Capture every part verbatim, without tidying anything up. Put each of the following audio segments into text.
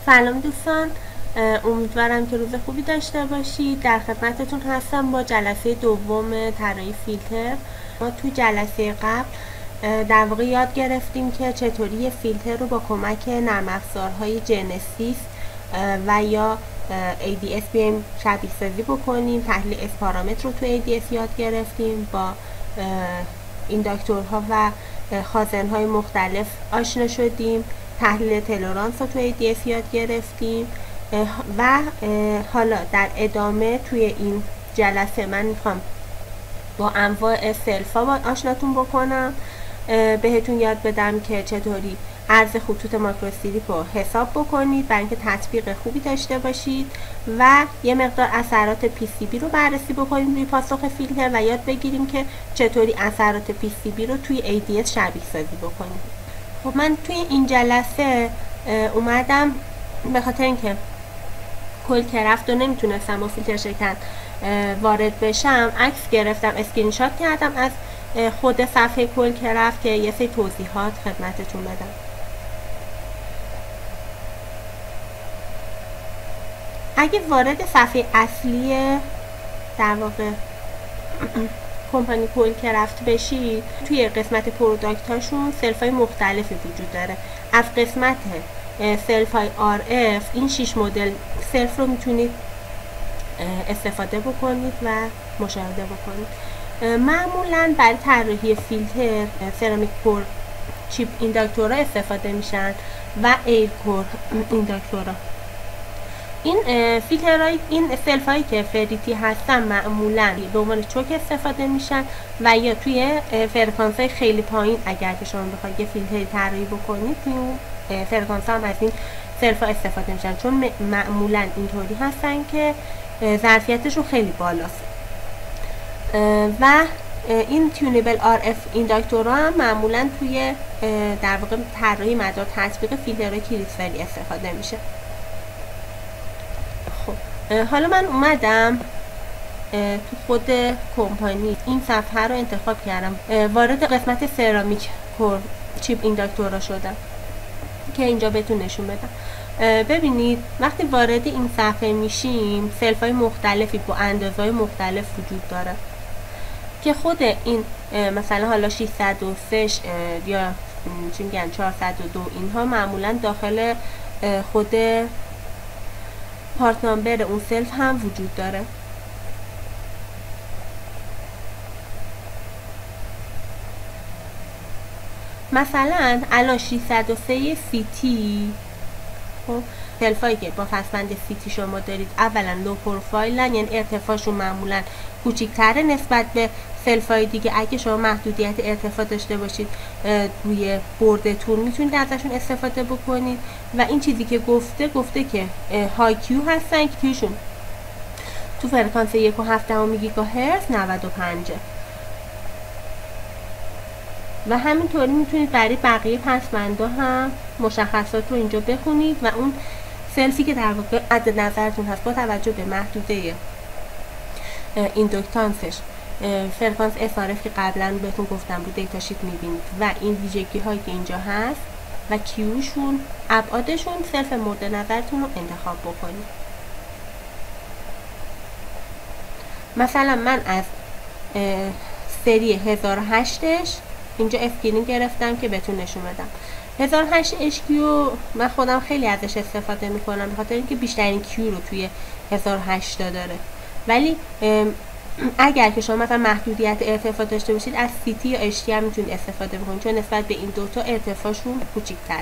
سلام دوستان، امیدوارم که روز خوبی داشته باشید. در خدمتتون هستم با جلسه دوم طراحی فیلتر. ما تو جلسه قبل در واقع یاد گرفتیم که چطوری فیلتر رو با کمک نرم افزارهای جنسیس و یا ای دی اس بیایم شبیه سازی بکنیم. تحلیل اس پارامتر رو تو ای دی اس یاد گرفتیم، با اینداکتورها و خازن‌های مختلف آشنا شدیم، تحلیل تلورانس رو تو ای دی اس یاد گرفتیم و حالا در ادامه توی این جلسه من میخوام با انواع سلفا با آشناتون بکنم، بهتون یاد بدم که چطوری عرض خطوط ماکروستریپ رو حساب بکنید برای اینکه تطبیق خوبی داشته باشید و یه مقدار اثرات پی سی بی رو بررسی بکنیم روی پاسخ فیلتر و یاد بگیریم که چطوری اثرات پی سی بی رو توی ای دی اس شبیه سازی بکنیم. خب من توی این جلسه اومدم به خاطر اینکه کل کرفت رو نمیتونستم با فیلتر شکن وارد بشم، عکس گرفتم، اسکرین شات کردم از خود صفحه کل کرفت که یه سری توضیحات خدمتتون بدم. اگه وارد صفحه اصلی در واقع کمپانی کل کرفت بشید، توی قسمت پروداکت هاشون سلف های مختلفی وجود داره. از قسمت سلف های آر اف این شش مدل سلف رو میتونید استفاده بکنید و مشاهده بکنید. معمولا برای طراحی فیلتر سرامیک کور چیپ اینداکتورها استفاده میشن و ایر کور اینداکتورها. این فیلترهای این سلف هایی که فریتی هستن معمولا به عنوان چوک استفاده میشن و یا توی فرکانس های خیلی پایین اگر که شما بخواید یه فیلتری طراحی بکنید توی اون فرکانس هم از این سلف ها استفاده میشن، چون معمولا اینطوری هستن که ظرفیتشون خیلی بالاست. و این تیونیبل آر اف اینداکتورها هم معمولا توی در واقع طراحی مدار تطبیق فیلترهای کریستالی استفاده میشه. حالا من اومدم تو خود کمپانی این صفحه رو انتخاب کردم، وارد قسمت سرامیک کور چیپ اینداکتورها شدم که اینجا بهتون نشون بدم. ببینید وقتی وارد این صفحه میشیم سلف های مختلفی با اندازه های مختلف وجود داره که خود این مثلا حالا ششصد و سه یا چی میگن چهارصد و دو اینها معمولا داخل خود پارت نامبر اون سلف هم وجود داره. مثلا الان ششصد و سه سی تی خب سلف هایی که با فصبند سی تی شما دارید اولا لو پروفایلن، یعنی ارتفاعشون معمولا کوچیک‌تره نسبت به سلف های دیگه. اگه شما محدودیت ارتفاع داشته باشید روی بردتون میتونید ازشون استفاده بکنید. و این چیزی که گفته گفته که های کیو هستن که کیوشون تو فرکانس یک و هفت دهم گیگاهرتز نود و پنج و همینطوری میتونید برای بقیه پسمندا هم مشخصات رو اینجا بخونید و اون سلفی که در واقع مد نظرتون هست با توجه به محدوده ایندوکتانسش فرکانس اس آر اف که قبلا بهتون گفتم رو دیتا شیت میبینید و این ویژگی هایی که اینجا هست و کیوشون ابعادشون سلف مورد نظرتون رو انتخاب بکنید. مثلا من از سری هزار و هشتش اینجا اسکرین گرفتم که بهتون نشون بدم. هزار و هشت اچ کیو من خودم خیلی ازش استفاده میکنم به خاطر اینکه بیشترین کیو رو توی هزار و هشت داره، ولی اگر که شما مثلا محدودیت ارتفاع داشته باشید از سی تی یا اچ تی هم میتونید استفاده بکنید چون نسبت به این دوتا ارتفاعشون کوچیک‌تره.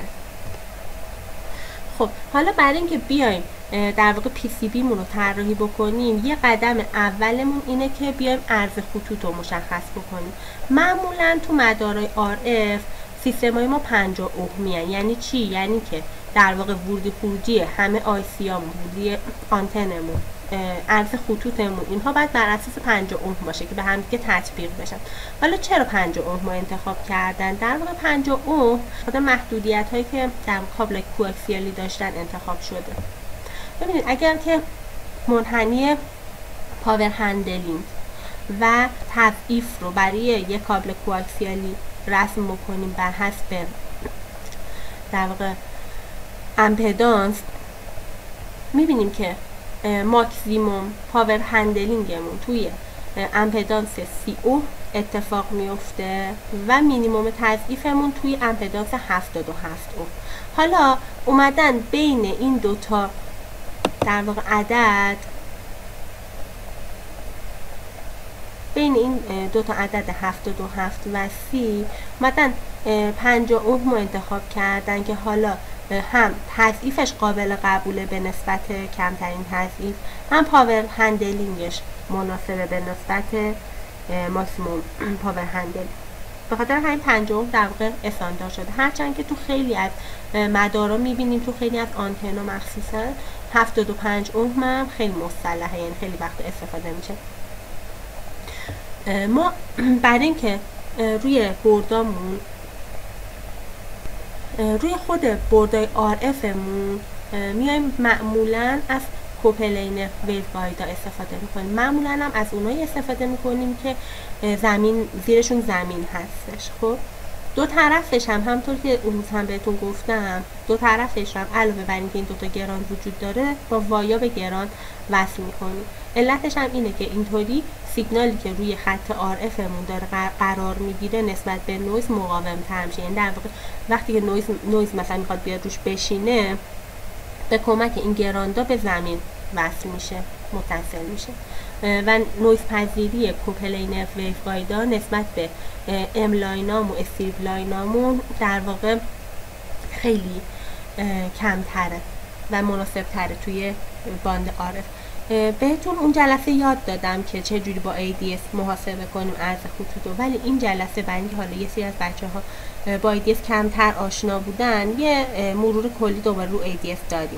خب حالا برای اینکه بیایم در واقع پی سی بی مون رو طراحی بکنیم، یه قدم اولمون اینه که بیایم عرض خطوط رو مشخص بکنیم. معمولا تو مدارهای آر اف سیستمای ما پنجاه اوهمی هن. یعنی چی؟ یعنی که در واقع ورودی خروجی همه آی سی هامون، ورودی آنتنمون، عرض خطوطمون اینها باید بر اساس پنجاه اوم باشه که به هم دیگه تطبیق بشن. حالا چرا پنجاه اوم انتخاب کردن؟ در واقع پنجاه اوم خود محدودیت هایی که در کابل کوآکسیالی داشتن انتخاب شده. ببینید اگر که منحنی پاور هندلینگ و تضعیف رو برای یک کابل کوآکسیالی رسم بکنیم بر حسب در واقع امپدانس میبینیم که ماکسیموم پاور هندلینگمون توی امپدانس سی اوم اتفاق میفته و مینیموم تضعیفمون توی امپدانس هفتاد و هفت اوم. حالا اومدن بین این دوتا در واقع عدد بین این دو تا عدد هفتاد و هفت و سی اومدن پنجاه اوم رو انتخاب کردن که حالا هم تضعیفش قابل قبوله به نسبت کمترین تضعیف، هم پاور هندلینگش مناسبه به نسبت ماکسیموم پاور هندل. به خاطر همین پنجاه اوم در واقع استاندارد شده، هرچند که تو خیلی از مدارا میبینیم، تو خیلی از آنتنا مخصوصا هفتاد و پنج اوم هم خیلی مصطلحه، یعنی خیلی وقت استفاده میشه. ما برای اینکه روی بردامون روی خود بردای آر اف مون میایم معمولا از کوپلین ویوگایدا استفاده میکنیم. معمولا هم از اونایی استفاده میکنیم که زمین زیرشون زمین هستش. خب دو طرفش هم همطور که اون روز هم بهتون گفتم، دو طرفش هم علاوه بر اینکه این دوتا گران وجود داره با وایاب گران وصل میکنیم. علتش هم اینه که اینطوری سیگنالی که روی خط آر اف مون داره قرار میگیره نسبت به نویز مقاوم تر میشه. یعنی در واقع وقتی که نویز نویز مثلا میخواد بیاد روش بشینه، به کمک این گراندا به زمین وصل میشه، متصل میشه و نویز پذیری کوپلین ویوگایدا نسبت به ام لاینام و استریپ لاینامون در واقع خیلی کمتره و مناسب تره توی باند آر اف. بهتون اون جلسه یاد دادم که چه جوری با ای دی اس محاسبه کنیم عرض خطوط، ولی این جلسه برای اینکه حالا یه سری از بچه‌ها با ای دی اس کمتر آشنا بودن، یه مرور کلی دوباره رو ای دی اس دادیم.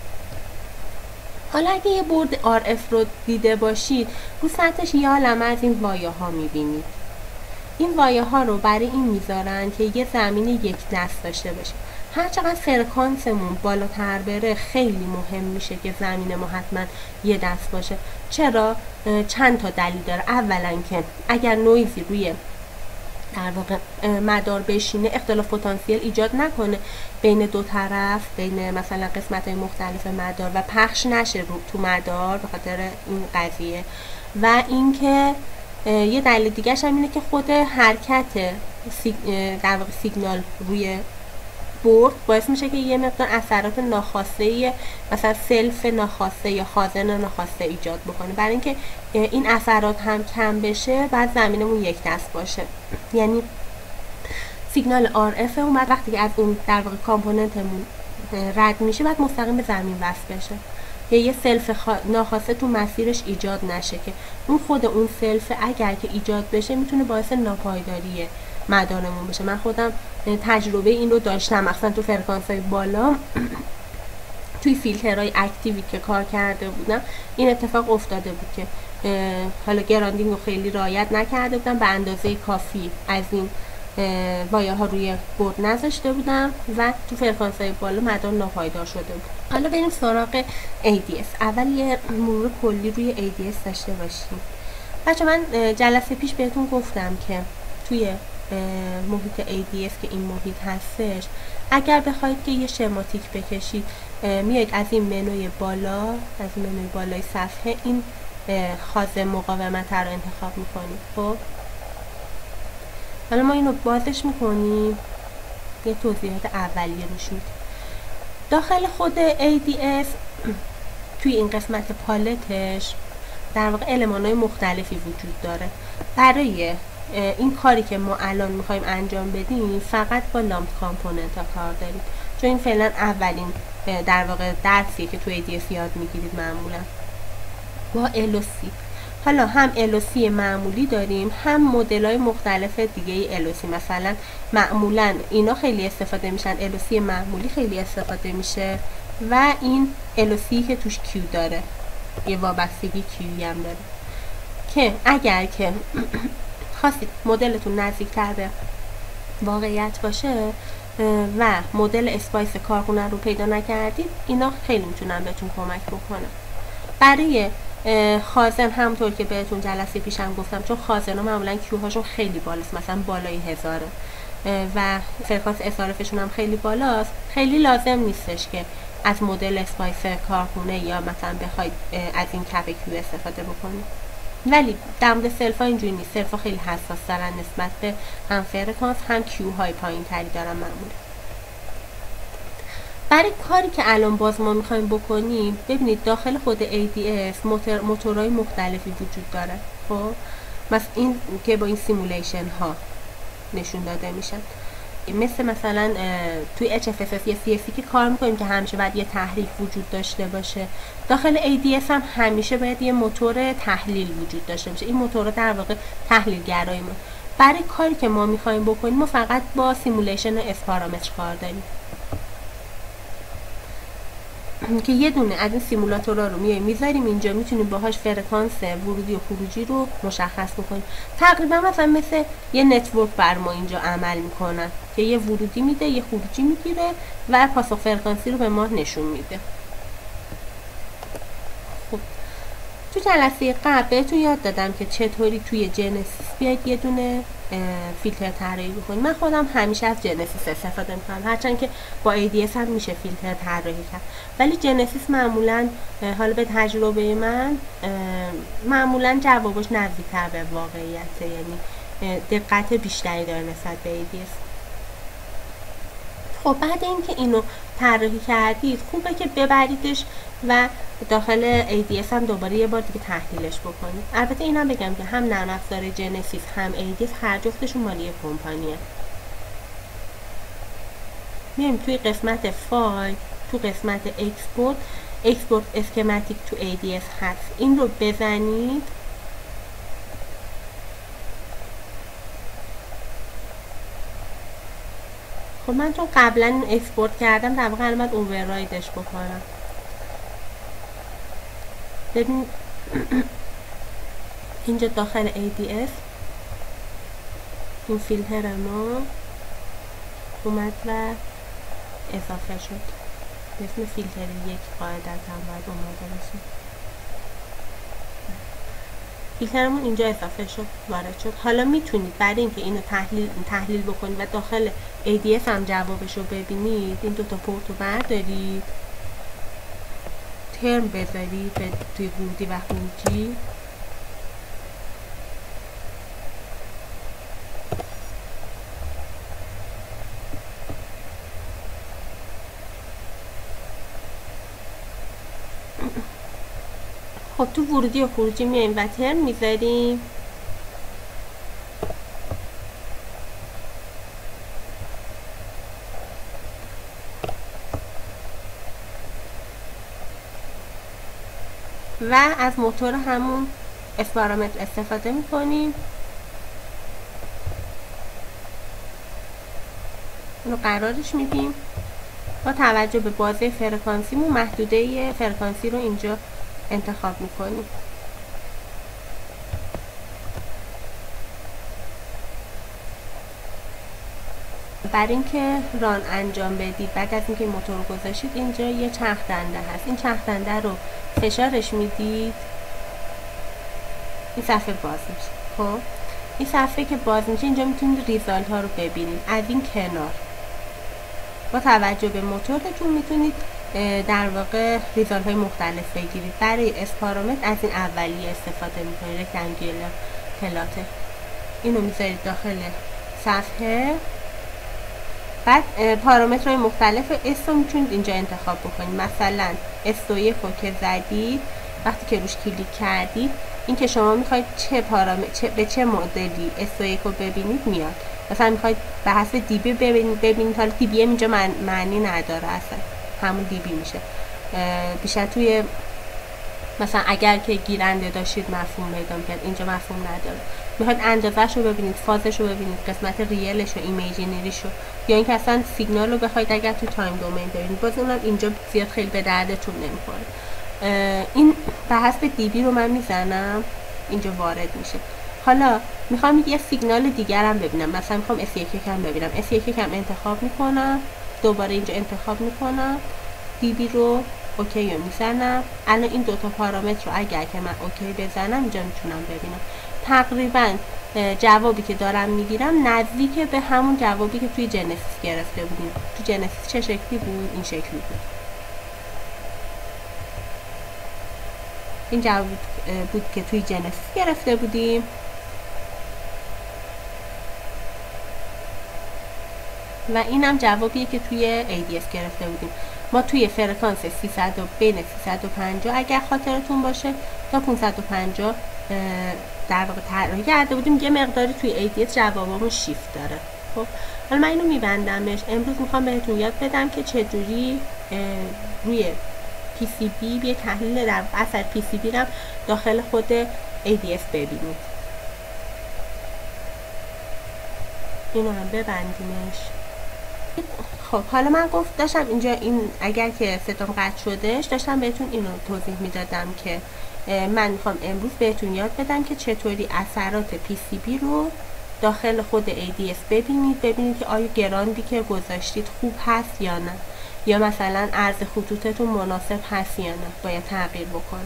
حالا اگه یه برد آر اف رو دیده باشید، رو سطحش یه عالمه از این وایه ها میبینید. این وایه ها رو برای این میذارن که یه زمین یک دست داشته باشه. هر چقدر فرکانسمون بالاتر بره خیلی مهم میشه که زمین ما حتما یه دست باشه. چرا؟ چند تا دلیل داره. اولا که اگر نویزی روی در واقع مدار بشینه، اختلاف پتانسیل ایجاد نکنه بین دو طرف، بین مثلا قسمت‌های مختلف مدار و پخش نشه رو تو مدار به خاطر این قضیه. و اینکه یه دلیل دیگه‌ش هم اینه که خود حرکت سیگ... در واقع سیگنال روی برد باعث میشه که یه مقدار اثرات ناخواسته، مثلا سلف ناخواسته یا خازن ناخواسته ایجاد بکنه. برای اینکه این اثرات هم کم بشه، بعد زمینمون یک دست باشه. یعنی سیگنال آر اف اون بعد وقتی که از اون در واقع کامپوننتمون رد میشه، بعد مستقیم به زمین وصل بشه، یا یه سلف خوا... ناخواسته تو مسیرش ایجاد نشه که اون خود اون سلف اگر که ایجاد بشه میتونه باعث ناپایداری مدارمون بشه. من خودم تجربه این رو داشتم، مثلا تو فرکانس‌های بالا توی فیلترهای اکتیوی که کار کرده بودم این اتفاق افتاده بود که حالا گراندینگ رو خیلی رعایت نکرده بودم، به اندازه کافی از این وایه ها روی برد نذاشته بودم و تو فرکانس‌های بالا مدار ناپایدار شده بود. حالا بریم سراغ ای دی اس. اول یه مرور کلی روی ای دی اس داشته باشیم. بچه من جلسه پیش بهتون گفتم که توی محیط ای دی اس که این محیط هستش، اگر بخواید که یه شماتیک بکشید، میایید از این منوی بالا، از این منوی بالای صفحه این خاص مقاومت رو انتخاب میکنید. خب حالا ما اینو بازش میکنیم، یه توضیحات اولیه روش میدیم. داخل خود ای دی اس توی این قسمت پالتش در واقع المان‌های مختلفی وجود داره. برای این کاری که ما الان میخوایم انجام بدیم فقط با لامپ کامپوننت ها کار داریم، چون این فعلا اولین در واقع درسیه که توی ای دی اس یاد میگیرید معمولا با ال و سی. حالا هم ال و سی معمولی داریم، هم مدل های مختلف دیگه ای ال و سی. مثلا معمولا اینا خیلی استفاده میشن، ال و سی معمولی خیلی استفاده میشه و این ال و سی که توش کیو داره، یه وابستگی کیوی هم داره که اگر که خواستید مدلتون نزدیک‌تر به واقعیت باشه و مدل اسپایس کارخونه رو پیدا نکردید، اینا خیلی میتونن بهتون کمک بکنن. برای خازن همونطور که بهتون جلسه پیشم گفتم، چون خازن ها معمولا کیو هاشون خیلی بالاست، مثلا بالای هزاره و فرکانس اصارفشون هم خیلی بالاست، خیلی لازم نیستش که از مدل اسپایس کارخونه یا مثلا بخواید از این کپ کیو استفاده بکنید. ولی در مورد سلفا اینجوری نیست. سلفا خیلی حساس دارن نسبت به هم فرکانس هم کیو های پایین تری دارن معمولا. برای کاری که الان باز ما میخوایم بکنیم، ببینید داخل خود ای دی اس موتور موتورهای مختلفی وجود داره. خب مثلا این که با این سیمولیشن ها نشون داده میشن، مثل مثلا توی اچ اف اس اس یا سی اس سی که کار میکنیم که همیشه باید یه تحریک وجود داشته باشه، داخل ای دی اس هم همیشه باید یه موتور تحلیل وجود داشته باشه. این موتور در واقع تحلیلگرای ما. برای کاری که ما میخوایم بکنیم ما فقط با سیمولیشن اس پارامتر کار داریم که یه دونه از این سیمولاتورها رو میایم میذاریم اینجا، میتونیم باهاش فرکانس ورودی و خروجی رو مشخص بکنیم. تقریبا مثلا مثل یه نتورک بر ما اینجا عمل میکنن که یه ورودی میده یه خروجی میگیره و پاسخ فرکانسی رو به ما نشون میده. خب تو جلسه قبل بهتون یاد دادم که چطوری توی جنسیس بیاید یه دونه فیلتر طراحی بکنید. من خودم همیشه از جنسیس استفاده میکنم، هرچند که با ای دی اس هم میشه فیلتر طراحی کرد، ولی جنسیس معمولا حالا به تجربه من معمولا جوابش نزدیک‌تر به واقعیته، یعنی دقت بیشتری داره نسبت به ای دی اس. خب بعد اینکه اینو طراحی کردید خوبه که ببریدش و داخل ای دی اس هم دوباره یه بار دیگه تحلیلش بکنید. البته اینم بگم که هم نرم افزار جنسیس هم ای دی اس هر جفتشون مالی کمپانیه. میایم توی قسمت فایل، تو قسمت اکسپورت، اکسپورت اسکماتیک تو ای دی اس هست، این رو بزنید. خب من چون قبلا این اکسپورت کردم در واقع الان باید اووررایدش بکنم. ببین اینجا داخل ای دی اس این فیلتر ما اومد و اضافه شد به اسم فیلتر یک، قاعدتا باید اومده باشه. فیلترمون اینجا اضافه شد، وارد شد. حالا میتونید برای اینکه اینو تحلیل تحلیل بکنید و داخل ای دی اس هم جوابش رو ببینید، این دوتا پورت رو بردارید، ترم بذارید به توی ورودی و خروجی، خب تو ورودی و خروجی میایم و ترم میذاریم. و از موتور همون اس پارامتر استفاده میکنیم. اونو قرارش میدیم. با توجه به بازه فرکانسیمون محدوده فرکانسی رو اینجا انتخاب میکنیم. برای اینکه ران انجام بدید بعد از اینکه موتور رو گذاشتید اینجا یه چرخ دنده هست، این چرخ دنده رو فشارش میدید این صفحه باز میشه. خب این صفحه که باز میشه اینجا میتونید ریزالت ها رو ببینید. از این کنار با توجه به موتورتون میتونید در واقع ریزالت های مختلف بگیرید. برای اس پارامتر از این اولیه استفاده میکنید، رکتانگولار پلاته، اینو میذارید داخل صفحه. بعد پارامترهای مختلف اس رو میتونید اینجا انتخاب بکنید. مثلا اس دو یک رو که زدید، وقتی که روش کلیک کردید این که شما میخواید چه پارامتر چه به چه مدلی اس دو یک رو ببینید میاد. مثلا میخواید به حسب دی بی ببینید ببینید حالا دی بی اینجا معنی نداره، اصلا همون دی بی میشه. بیشتر توی مثلا اگر که گیرنده داشتید مفهوم پیدا می‌کرد، اینجا مفهوم نداره. میخواید اندازه‌ش رو ببینید، فازش رو ببینید، قسمت ریلش و ایمیجینریش رو، یا اینکه اصلا سیگنال رو بخواید اگر تو تایم دومین ببینید، باز اونم اینجا زیاد خیلی به دردتون نمیخوره. این به حسب دی بی رو من میزنم اینجا وارد میشه. حالا میخوام یه سیگنال دیگر هم ببینم، مثلا میخوام اس یک هم ببینم، اس یک هم انتخاب میکنم، دوباره اینجا انتخاب میکنم، دی بی رو اوکی رو میزنم. الان این دوتا پارامتر رو اگر که من اوکی بزنم اینجا میتونم ببینم. تقریبا جوابی که دارم میگیرم نزدیک به همون جوابی که توی جنسیس گرفته بودیم. تو جنسیس چه شکلی بود؟ این شکلی بود. این جواب بود که توی جنسیس گرفته بودیم. و اینم جوابیه که توی ای دی اس گرفته بودیم. ما توی فرکانس سیصد بین سیصد و پنجاه اگر خاطرتون باشه تا پانصد و پنجاه در واقع طراحی کرده بودیم. یه مقداری توی ای دی اس جوابمون شیفت داره. خب حالا من اینو میبندمش. امروز میخوام بهتون یاد بدم که چجوری روی پی سی بی یه تحلیل در اثر پی سی بی رو داخل خود ای دی اس ببینید. اینو هم ببندیمش. خب حالا من گفت داشتم اینجا این اگر که صدام قطع شدهش داشتم بهتون اینو توضیح میدادم که من میخوام امروز بهتون یاد بدم که چطوری اثرات پی سی بی رو داخل خود ای دی اس ببینید. ببینید که آیا گراندی که گذاشتید خوب هست یا نه، یا مثلا عرض خطوطتون مناسب هست یا نه، باید تغییر بکنه.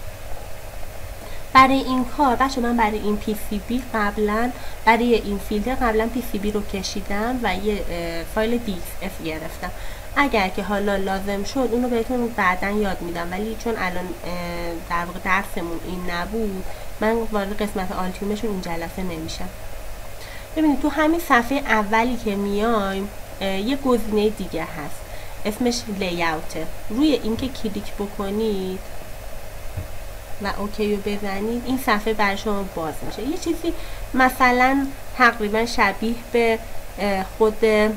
برای این کار بچه من برای این پی سی بی قبلا برای این فیلتر قبلا پی سی بی رو کشیدم و یه فایل دی ایکس اف گرفتم. اگر که حالا لازم شد اونو بهتون بعداً یاد میدم، ولی چون الان در واقع درسمون این نبود من وارد قسمت آلتیومشون این جلسه نمیشم. ببینید تو همین صفحه اولی که میایم یه گزینه دیگه هست اسمش لیاوته. روی این که کلیک بکنید و اوکی رو بزنید این صفحه برای شما باز میشه. یه چیزی مثلا تقریبا شبیه به خود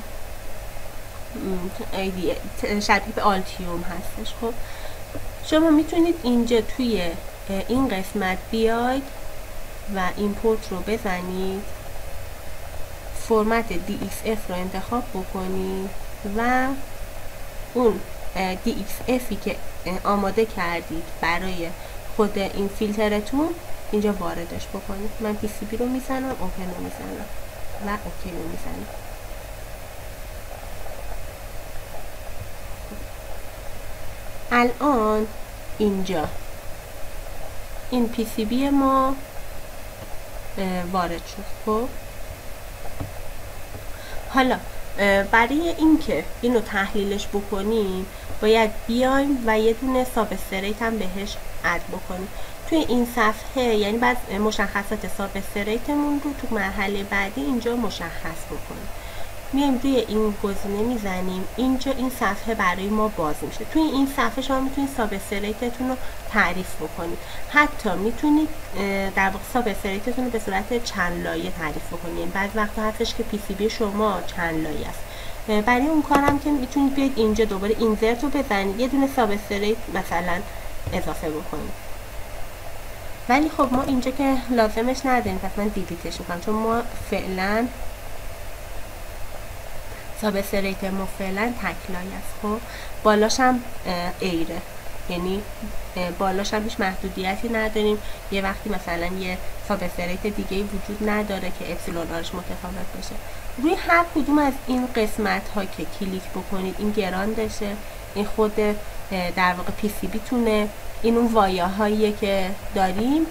شبیه به آلتیوم هستش. خب شما میتونید اینجا توی این قسمت بیاید و ایمپورت رو بزنید، فرمت دی ایکس اف رو انتخاب بکنید و اون دی ایکس افی که آماده کردید برای خود این فیلترتون اینجا واردش بکنید. من پی سی بی رو میزنم، اوپن رو میزنم و اوکی رو میزنم. الان اینجا این پی سی بی ما وارد شد. خب حالا برای اینکه اینو تحلیلش بکنیم باید بیایم و یه دونه ساب استریت هم بهش اد بکنیم. توی این صفحه یعنی بعد مشخصات ساب استریتمون رو تو مرحله بعدی اینجا مشخص بکنیم. میایم روی این گزینه میزنیم، اینجا این صفحه برای ما باز میشه. توی این صفحه شما میتونید ساب استریتتون رو تعریف بکنید. حتی میتونید در واقع ساب استریتتون رو به صورت چند لایه تعریف بکنید. بعضی وقتا هستش که پی سی بی شما چند لایه است. برای اون کارم که میتونید بیاید اینجا دوباره اینزرت رو بزنید، یه دونه ساب استریت مثلا اضافه بکنید. ولی خب ما اینجا که لازمش نداریم پس من دیلیتش میکنم، چون ما فعلا ساب استریت ما فعلا تکلای است. خب بالاش هم ایره، یعنی بالاش هم هیچ محدودیتی نداریم. یه وقتی مثلا یه ساب استریت دیگه وجود نداره که اپسیلون آرش متفاوت باشه. روی هر کدوم از این قسمت ها که کلیک بکنید این گراندشه، این خود در واقع پی سی بی تونه، این اون وایه هاییه که داریم.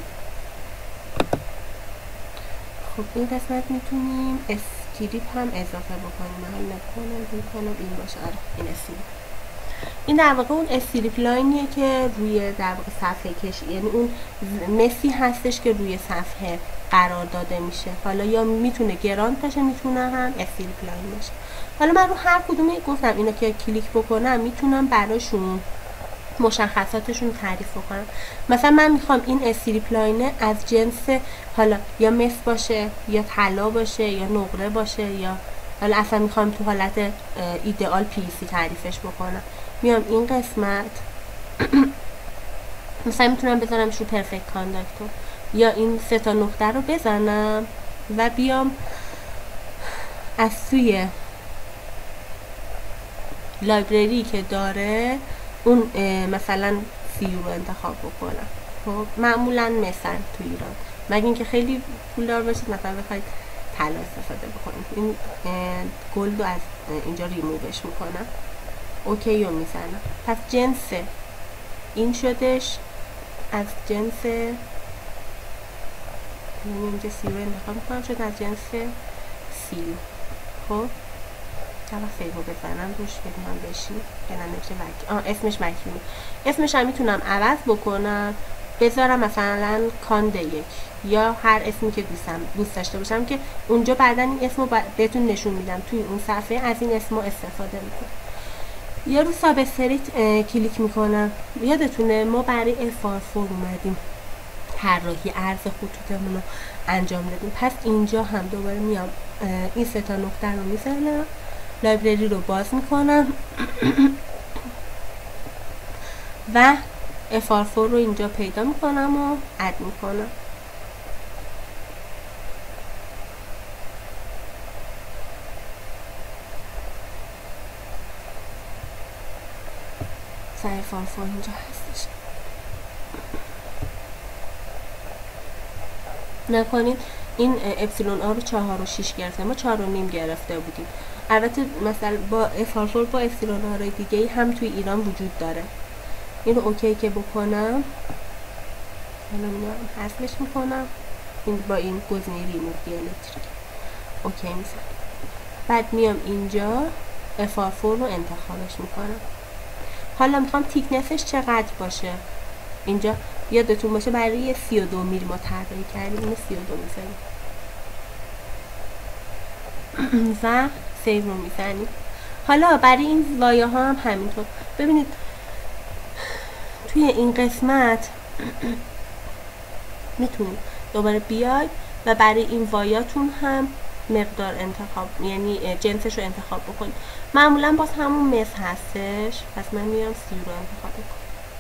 خب این قسمت میتونیم اسکریپ هم اضافه بکنیم. من نکنم میکنم این باشه. آره این اسکریپ، این در واقع اون اسکریپ لاینیه که روی در واقع صفحه کشی، یعنی اون مسی هستش که روی صفحه قرار داده میشه. حالا یا میتونه گراند باشه میتونه هم اسکریپ لاین باشه. حالا من رو هر کدومی گفتم اینا که کلیک بکنم میتونم براشون مشخصاتشون تعریف بکنم. مثلا من میخوام این اسکریپ لاینه از جنس حالا یا مس باشه یا طلا باشه یا نقره باشه، یا حالا اصلا میخوام تو حالت ایدئال پی سی تعریفش بکنم. میام این قسمت مثلا میتونم بزنمش رو پرفکت کانداکتور یا این سه تا نقطه رو بزنم و بیام از سوی لایبرری که داره اون مثلا سی رو انتخاب بکنم. خب معمولا مثلا تو ایران مگه اینکه خیلی پولدار باشید مثلا بخواید طلا استفاده بکنید، این گلد رو از اینجا ریمووش میکنم، اوکی رو میزنم. پس جنس این شدش از جنس، اینجا سی رو انتخاب میکنم شد از جنس سی. خب طبعا سیو بزنم روش ببینم بشین که نمیشه وکی. آه اسمش وکیونه. اسمش هم میتونم عوض بکنم بذارم مثلا کاند یک یا هر اسمی که دوستم دوست داشته باشم که اونجا بعدا این اسمو بهتون نشون میدم توی اون صفحه از این اسمو استفاده میکنم. یا رو ساب استریت کلیک میکنم. یادتونه ما برای اف آر فور اومدیم طراحی عرض خطوطمون رو انجام دادیم، پس اینجا هم دوباره میام این سه تا نقطه رو میزنم، لایبرری رو باز میکنم و اف آر فور رو اینجا پیدا میکنم و اد میکنم. سر اف آر فور اینجا هستش. نکنید این اپسیلون آ رو چهار و شیش گرفته، ما چهار و نیم گرفته بودیم. البته مثلا با اف آر فور با اپسیلون آ های دیگه هم توی ایران وجود داره. این رو اوکی که بکنم، حالا میام حذفش میکنم، این با این گزینه ریموو دیالکتریک اوکی میزنم. بعد میام اینجا اف آر فور رو انتخابش میکنم. حالا میخوام تیکنسش چقدر باشه. اینجا یادتون باشه برای سی و دو میلی ما طراحی کردیم، اینو سی و دو میزنیم و سیو رو میزنیم. حالا برای این وایه ها هم همینطور. ببینید توی این قسمت میتونید دوباره بیاید و برای این وایاتون هم مقدار انتخاب، یعنی جنسش رو انتخاب بکنید. معمولا باز همون مس هستش، پس من میام سی رو انتخاب بکنم.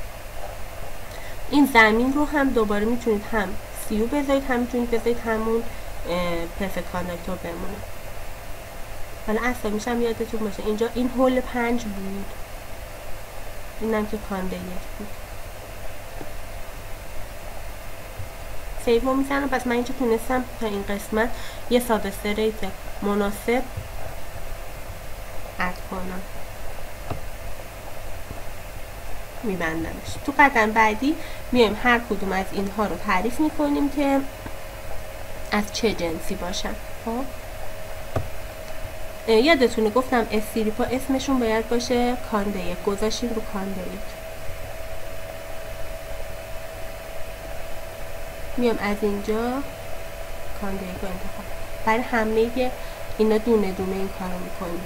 این زمین رو هم دوباره میتونید هم سیو بذارید، هم میتونید بذارید همون پرفکت کانداکتور بمونه. حالا اصلا میشم یادتون باشه اینجا این هول پنج بود، اینم که کانده یک بود. سیو رو میزنم. پس من اینجا تونستم تا این قسمت یه ساب استریت مناسب اد کنم. میبندمش. تو قدم بعدی میایم هر کدوم از اینها رو تعریف میکنیم که از چه جنسی باشن. خب یادتونه گفتم استریپا اسمشون باید باشه کانده یک، گذاشتیم رو کانده یک. میام از اینجا کانده یک رو انتخاب. برای همه اینا دونه دونه این کار رو میکنیم.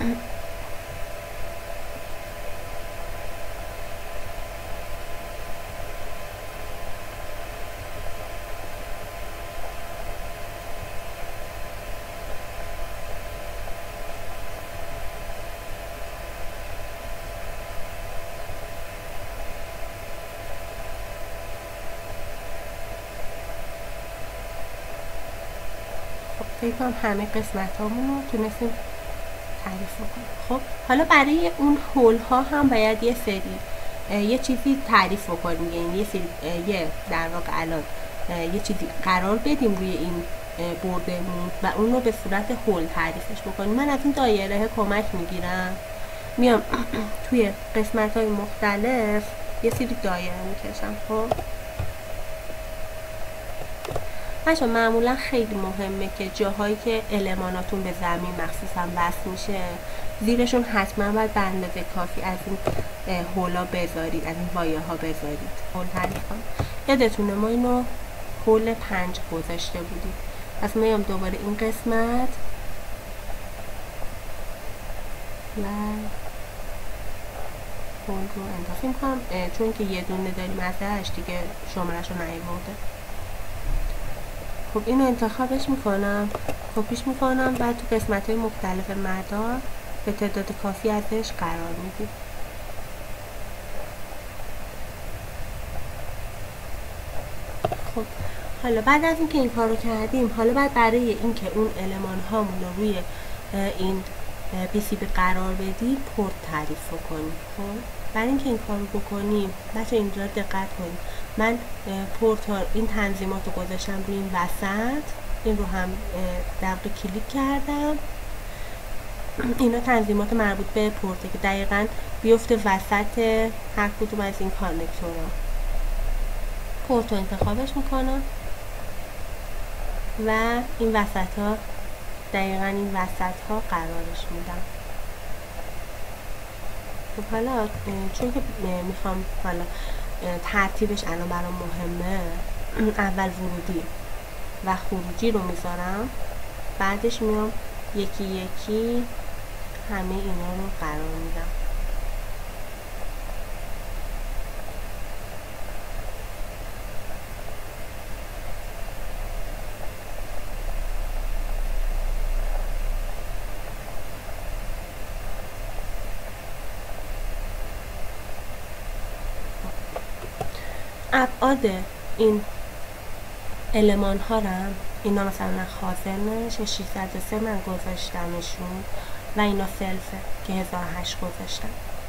فکر کنم همه قسمت هامون رو تونستیم تعریف کنیم. خب حالا برای اون هول ها هم باید یه سری یه چیزی تعریف بکنیم، یعنی یه سری یه در واقع الان یه چیزی قرار بدیم روی این بردمون و اون رو به صورت هول تعریفش بکنیم. من از این دایره کمک میگیرم، میام توی قسمت های مختلف یه سری دایره میکشم. خب بچه معمولا خیلی مهمه که جاهایی که الماناتون به زمین مخصوصا وصل میشه زیرشون حتما باید به اندازه کافی از این هولا بذارید، از این وایه ها بذارید. هول تعریف کنم. یادتونه ما اینو هول پنج گذاشته بودیم. پس میام دوباره این قسمت و هول رو انتخاب میکنم، چون که یه دونه داریم ازش دیگه شمارش رو نیاورده. خب اینو انتخابش میکنم، کپیش میکنم و تو قسمت های مختلف مدار به تعداد کافی ازش قرار میدیم. خب حالا بعد از اینکه این کار رو کردیم، حالا بعد برای اینکه اون المان هامون رو روی این پی سی بی قرار بدیم پورت تعریف کنیم. خب برای اینکه این کار رو بکنیم بچه اینجا دقت کنیم. من پورت ها این تنظیمات رو گذاشتم روی این وسط، این رو هم در واقع کلیک کردم. اینا تنظیمات مربوط به پورته که دقیقاً بیفته وسط هر کدوم از این کانکتورها. پورت رو انتخابش میکنم و این وسط ها دقیقاً این وسط ها قرارش میدم. خب حالا چون که میخوام حالا ترتیبش الان برام مهمه. اول ورودی و خروجی رو میذارم، بعدش میام یکی یکی همه اینا رو قرار میدم. ابعاد این المان ها رو اینا مثلا خازنش ششصد و سه من گذاشتمشون و اینا سلفه که هزار و هشت گذاشتم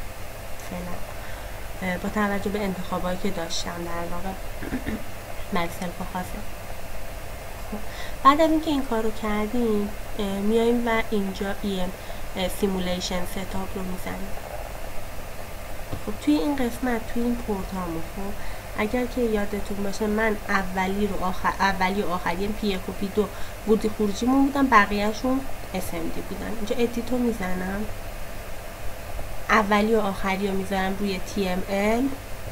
فعلا با توجه به انتخابایی که داشتم در واقع برای سلف و خازن. بعد از اینکه این کار رو کردیم میایم و اینجا ایم سیمولیشن ستاپ رو میزنیم. خب توی این قسمت توی این پورتامو خب اگر که یادتون باشه من اولی رو آخر اولی و آخری پی یک و پی دو ورودی خروجیمون بودن، بقیهشون اس ام دی بودن. اینجا ادیتو میزنم، اولی و آخری رو میذارم روی تی ام ال،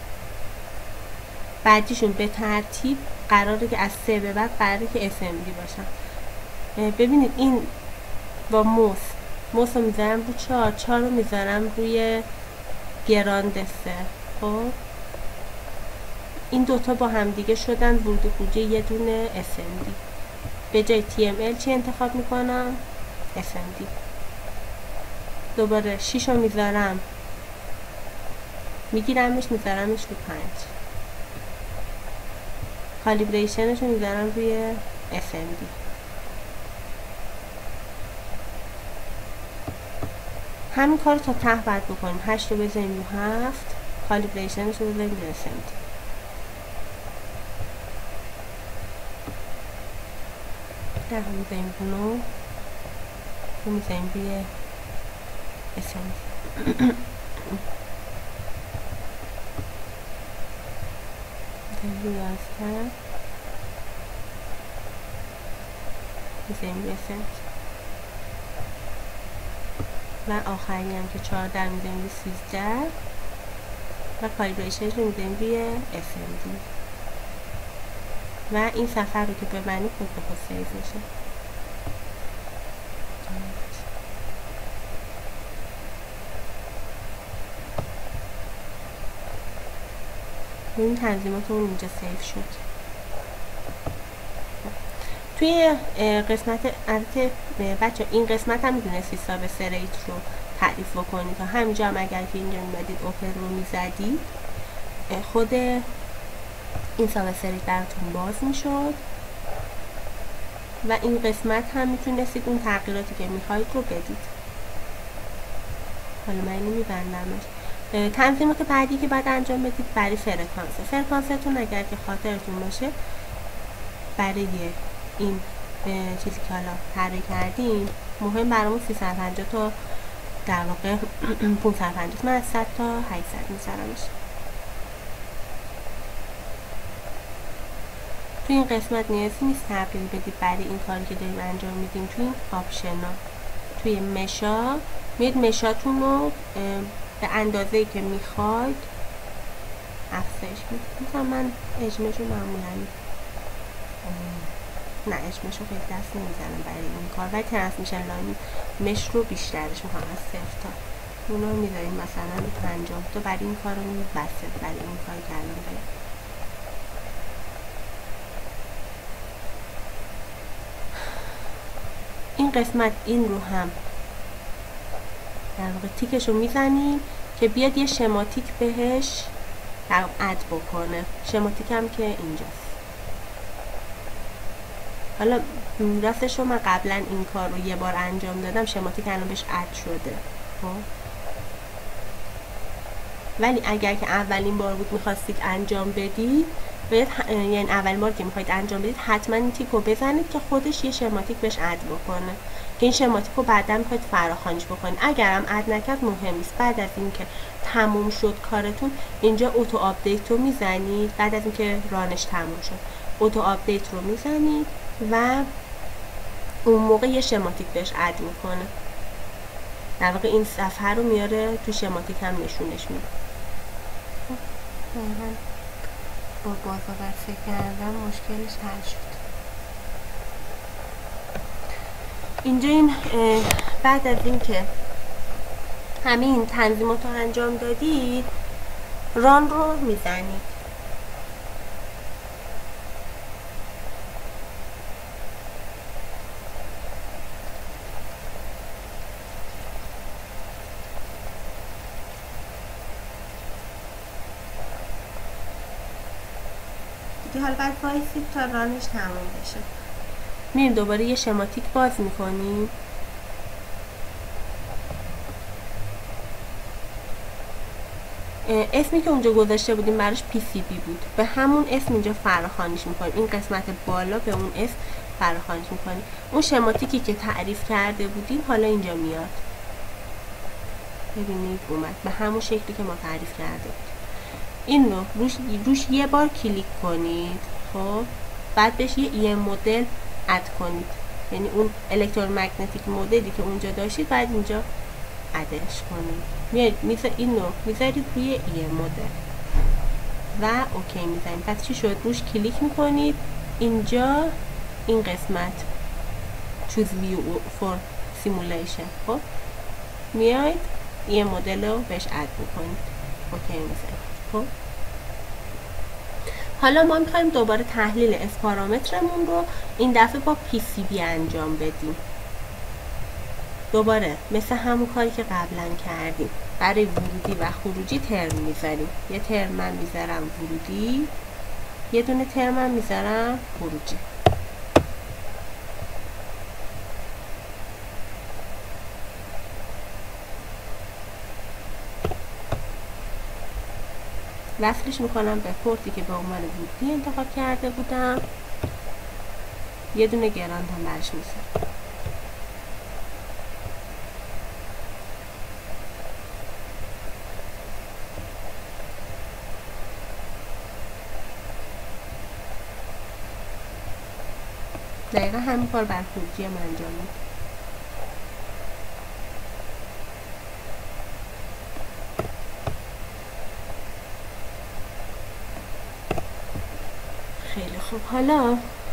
بعدیشون به ترتیب قراره که از سه به بعد قراره که اس ام دی باشن. ببینید این با موس موس رو میذارم روی چهار، چهار رو میذارم روی گراند سه. خب این دوتا با هم دیگه شدن ورودی خروجی یه دونه اس ام دی. به جای تی ام ال چی انتخاب میکنم؟ اس ام دی. دوباره شش رو میذارم میگیرمش میذارمش رو پنج، کالیبریشنش رو میذارم روی اس ام دی. همین کار رو تا ته باید بکنیم. هشت رو بذاریم رو هفت، کالیبریشنش رو بذاریم روی اس ام دی. ده رو میذاریم رو نو، رو میذاریم روی اس ام دی. روی یازده میذاریم روی اس ام دی و آخری هم که چهارده میذاریم روی سیزده و کالیبریشنش رو میذاریم روی اس ام دی و این سفر رو که ببینید خود به خود سیو میشه. این تنظیماتمون اینجا سیو شد. توی قسمت البته بچه این قسمت هم میدونستید حساب سریت رو تعریف بکنید تا همینجا هم اگر که اینجا میمدید اوپن رو میزدید خود این حساب سریت براتون باز میشد و این قسمت هم میتونستید اون تغییراتی که میخواید رو بدید. حالا من اینو میبندمش. تنظیمات بعدی که بعد انجام بدید برای فرکانس فرکانستون اگر که خاطرتون باشه برای این چیزی که حالا طراحی کردیم مهم برامون سیصد و پنجاه تا در واقع پانصد و پنجاه من از صد تا هشتصد میذارمش. توی این قسمت نیازی نیست تغییر بدید برای این کاری که داریم انجام میدیم. توی این آپشنا توی مشا میاد مشاتون رو به اندازه‌ای که میخواید افزایش میدید. مثلا من اجمش رو معمولا نه اجمش رو خیلی دست نمیزنم برای این کار ولی ترانسمیشن لاین مش رو بیشترش میخوام از صفر تا اونا رو میذاریم مثلا پنجاه تا برای این کار رو بسته برای این کار که الان داریم. این قسمت این رو هم در واقع تیکش رو میزنیم که بیاد یه شماتیک بهش اد بکنه. شماتیک هم که اینجاست. حالا راستش رو من قبلا این کار رو یه بار انجام دادم شماتیک الان بهش اد شده خب ولی اگر که اولین بار بود میخواستید انجام بدید باید یعنی اولین بار که میخواید انجام بدید حتما این تیک رو بزنید که خودش یه شماتیک بهش اد بکنه که این شماتیک رو بعدا میخواید فراخوانیش بکنید. اگرم اد نکرد مهم نیست. بعد از اینکه تموم شد کارتون اینجا اوتو آپدیت رو میزنید. بعد از اینکه رانش تموم شد اوتو آپدیت رو میزنید و اون موقع یه شماتیک بهش اد میکنه. در واقع این صفحه رو میاره تو شماتیک هم نشونش میده. دقیقا با بازآورد کردن مشکلش حل شد. اینجا این بعد از اینکه همین تنظیمات رو انجام دادید ران رو میزنید. دیگه حالا باید وایسید تا رانش تموم بشه. میریم دوباره یه شماتیک باز میکنیم. اسمی که اونجا گذاشته بودیم براش پی سی بی بود، به همون اسم اینجا فراخوانیش میکنیم. این قسمت بالا به اون اسم فراخوانیش میکنیم. اون شماتیکی که تعریف کرده بودیم حالا اینجا میاد. ببینید اومد به همون شکلی که ما تعریف کرده بودیم. این رو روش, روش یه بار کلیک کنید. خب بعد بهش یه ای ام مدل اد کنید، یعنی اون الکترومگنتیک مدلی که اونجا داشتید بعد اینجا ادش کنید. میاد میذارید اینو میذارید روی ای ام مدل و اوکی میزنید. پس چی شد؟ روش کلیک میکنید. اینجا این قسمت choose view for simulation. خب میاید ای ام مدل رو بهش اد میکنید. اوکی میزنید. خب حالا ما میخوایم دوباره تحلیل اس پارامترمون رو این دفعه با پی سی بی انجام بدیم. دوباره مثل همون کاری که قبلا کردیم برای ورودی و خروجی ترم میذاریم. یه ترم من میذارم ورودی، یه دونه ترم من میذارم خروجی. وصلش میکنم به پورتی که به عنوان ورودی انتخاب کرده بودم. یه دونه گراند هم برش میذارم. دقیقا همین کار بر خروجی هم انجام میدم. خیلی خوب. حالا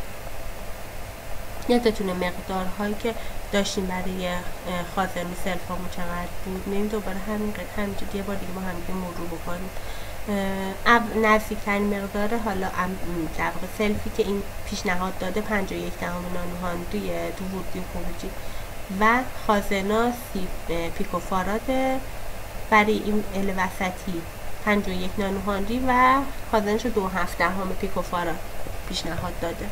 یادتونه مقدارهایی که داشتیم برای خازن سلف هامون چقدر بود؟ میریم دوباره همین همینجا یه بار دیگه ما هم دیگه مرور بکنیم. نزدیکترین مقدار حالا در واقع سلفی که این پیشنهاد داده پنجاه و یک دهم نانو هنری تو ورودی و خروجی و خازنا سی پیکوفاراده. برای این ال وسطی پنجاه و یک نانو هنری و خازنش رو دو هفت دهم پیکوفاراد پیشنهاد داده.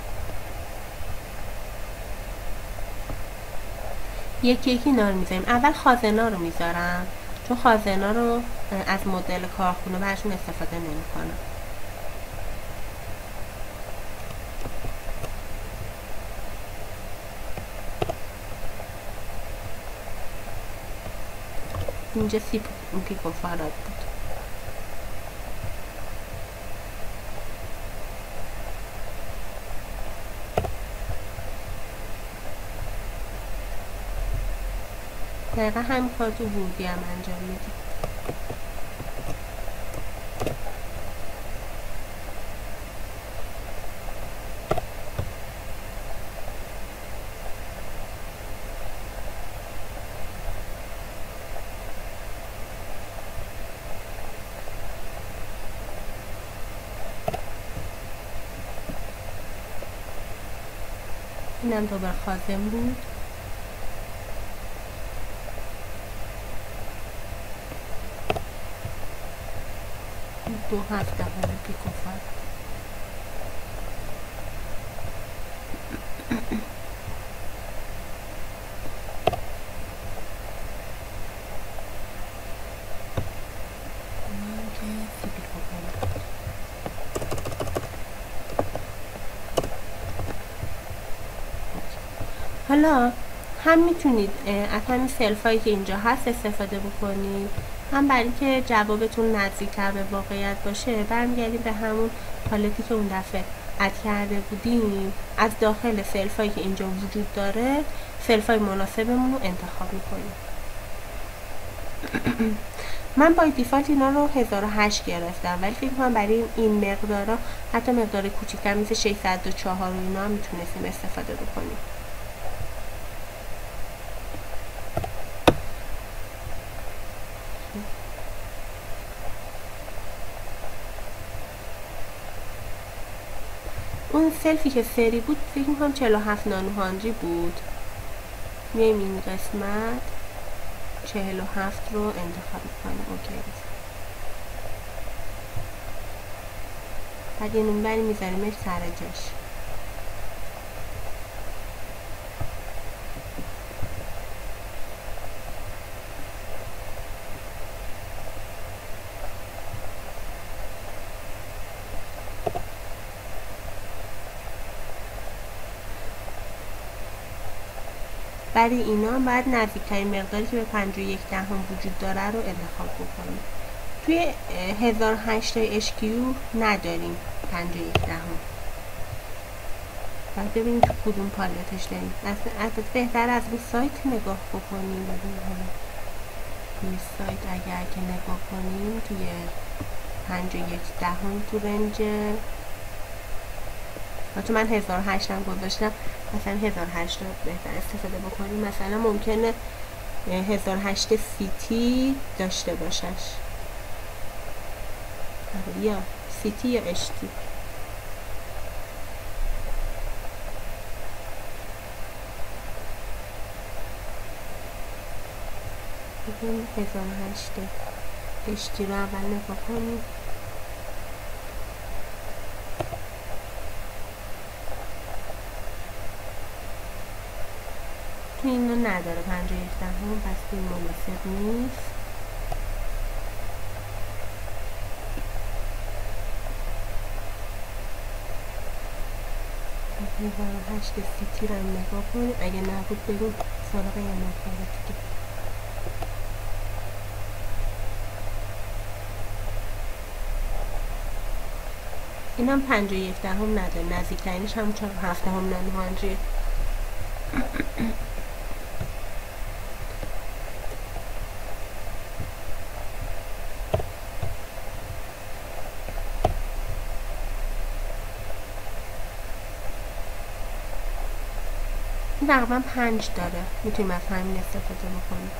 یکی یکی اینا رو میذاریم. اول خازنا رو میذارم چون خازنا رو از مدل کارخونه برشون استفاده نمی کنم. اینجا سی پیکوفاراد بود. دقیقا همین کار تو ورودی هم انجام میدیم. اینم دوباره خازن بود. دو هفته همه پیکوفاراد. حالا هم میتونید از همین سلف هایی که اینجا هست استفاده بکنید، هم برای که جوابتون نزدیکتر به واقعیت باشه برمیگردیم به همون پالتی که اون دفعه اد کرده بودیم. از داخل سلف هایی که اینجا وجود داره سلف های مناسبمون رو انتخاب میکنیم. من با دیفالت اینا رو هزار و هشت گرفتم، ولی فکر کنم برای این مقدارا حتی مقدار کوچیک‌تر مثل ششصد و چهار و اینا هم میتونستیم استفاده بکنیم. اون سلفی که سری بود فکر میکنم چهل و هفت نانوهاندری بود. میایم این قسمت چهل و هفت رو انتخاب کنیم. اوکی. بعد یه نمبری میذاریمش سر جاش. برای اینا باید نزدیکترین مقداری که به پنج و یک دهم وجود داره رو انتخاب بکنیم. توی هزار و هشت اشکیو نداریم پنج و یک دهم. باید ببینیم تو کدوم پالتش داریم. از بهتر از روی سایت نگاه بکنیم. ببینیم روی سایت اگر که نگاه کنیم توی پنج و یک دهم تو رنج، تو من هزار و هشت هم گذاشتم، مثلا هزار و هشت رو بهتر استفاده بکنیم. مثلا ممکنه هزار و هشت سیتی داشته باشش، یا سیتی یا اشتی. بگیم هزار و هشت اشتی رو اول نگاه کنیم. تو اینو نداره پنج و یک دهم، پس این مناسب نیست. هزار و هشت سیتی رو هم نگاه کنیم، اگه نبود بریم سراغ یه مقدار دیگه. این هم پنج و یک دهم نداره، نزدیکترینش هم چهار و هفت دهم نانوهاندریه. این تقریبا پنج داره، میتونیم از همین استفاده بکنیم.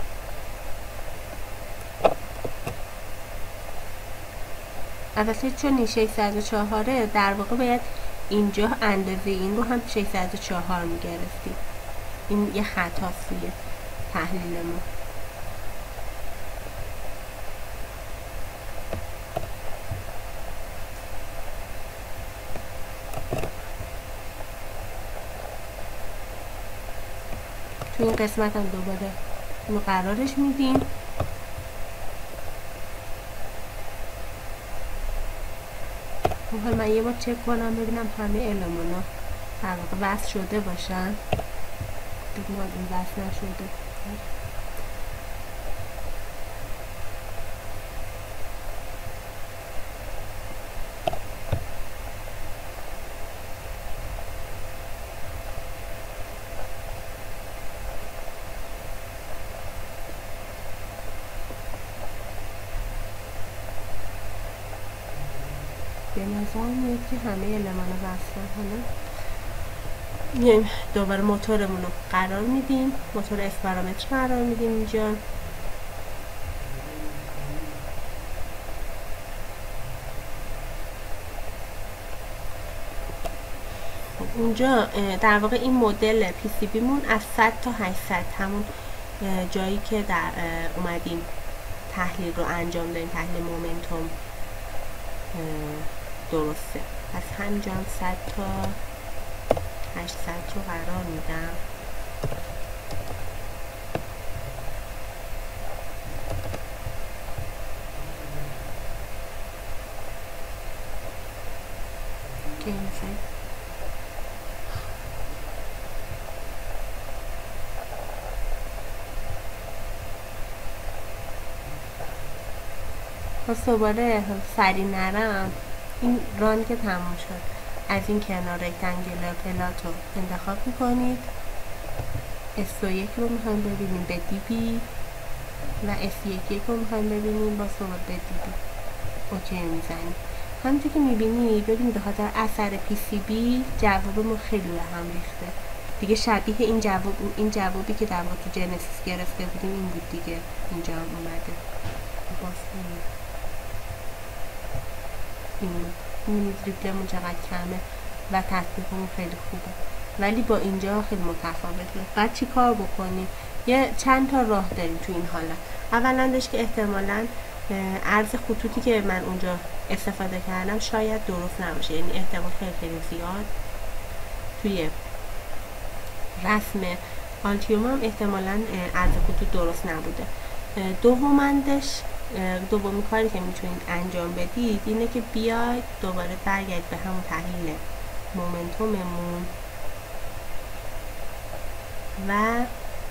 البته چون این ششصد و چهار در واقع باید اینجا اندازه این رو هم ششصد و چهار میگرفتیم. این یه خطاست توی تحلیل ما. تو این قسمت هم دوباره اینو قرارش میدیم. حالا من یه بار چک کنم ببینم همه المانا در واقع وصل شده باشن. ما این وصل نشده. به نظر میاد که همه المان وصلن. حالا میایم دوباره موتورمون رو قرار میدیم، موتور اسپرامتر قرار میدیم اینجا. اونجا در واقع این مدل پی سی بی مون از صد تا هشتصد، همون جایی که در اومدیم تحلیل رو انجام دادیم، تحلیل مومنتوم درسته. پس همینجا هم صد تا هشتصد رو قرار میدم. که میشه پس دوباره سری نرم. این ران که تموم شد، از این کنار رکتانگلر پلات رو انتخاب میکنید. اس یک رو میخوایم ببینیم به دی بی. و اس یک رو میخوایم ببینیم با صعود بدیدیم اوکی میزنیم. همونطور که میبینید ببینید به خاطر اثر پی سی بی جوابمون خیلی به هم ریخته دیگه، شبیه این جواب این جوابی که در واقع تو جنسیس گرفته بودیم این بود دیگه، اینجا هم اومده باز این این ریپلمون چقدر کمه و تصدیقمون خیلی خوبه، ولی با اینجا خیلی متفاوته. بعد چی کار بکنیم؟ یه چند تا راه داریم تو این حالت. اولندش که احتمالاً عرض خطوطی که من اونجا استفاده کردم شاید درست نباشه، یعنی احتمال خیلی خیلی زیاد توی رسم آلتیوم هم احتمالاً عرض خطوط درست نبوده. دومندش دومین کاری که میتونید انجام بدید اینه که بیاید دوباره برگردید به همون تحلیل مومنتوممون و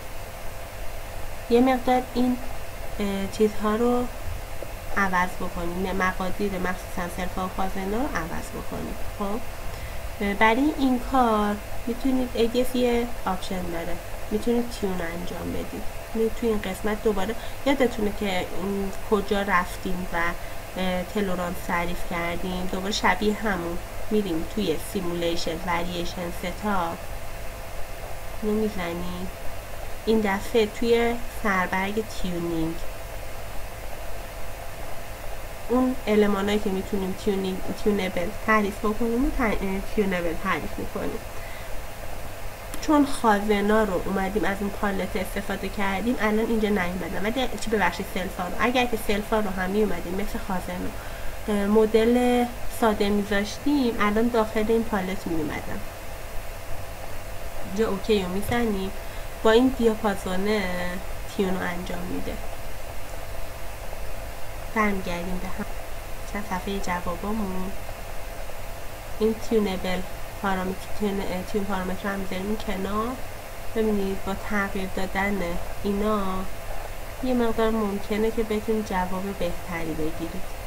یه مقدار این چیزها رو عوض بکنید، مقادیر مخصوصا سلفا و خازنه رو عوض بکنید. خب برای این کار میتونید اگه یه آپشن داره میتونید تیون انجام بدید. توی این قسمت دوباره یادتونه که کجا رفتیم و تلورانس تعریف کردیم، دوباره شبیه همون میریم توی سیمولیشن وریشن ستا رو میزنیم. این دفعه توی سربرگ تیونینگ اون المانایی که میتونیم تیونینگ تیونبل تعریف بکنیم و تیونبل تعریف میکنیم. چون خازنا رو اومدیم از اون پالت استفاده کردیم الان اینجا نیومدن، ولی چی ببخشید سلفا رو، اگر که سلفا رو هم میومدیم مثل خازنا مدل ساده میذاشتیم الان داخل این پالت میومدن. اینجا اوکی رو میزنیم، با این دیاپازون تیون رو انجام میده. برمیگردیم به هم چند صفحه جوابامون. این تیونبل پارامتر تیون, تیون پارامتر هم میذاریم کنار. ببینید با تغییر دادن اینا یه مقدار ممکنه که بتونید جواب بهتری بگیرید.